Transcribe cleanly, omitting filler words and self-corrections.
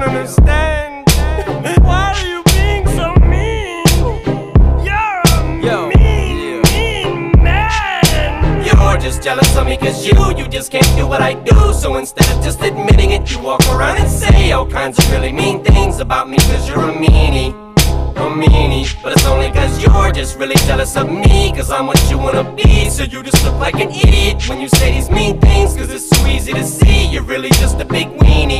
understand. Why are you being so mean? You're a mean man. You're just jealous of me cause you just can't do what I do. So instead of just admitting it, you walk around and say all kinds of really mean things about me cause you're a meanie. But it's only cause you're just really jealous of me, cause I'm what you wanna be. So you just look like an idiot when you say these mean things, cause it's so easy to see you're really just a big weenie.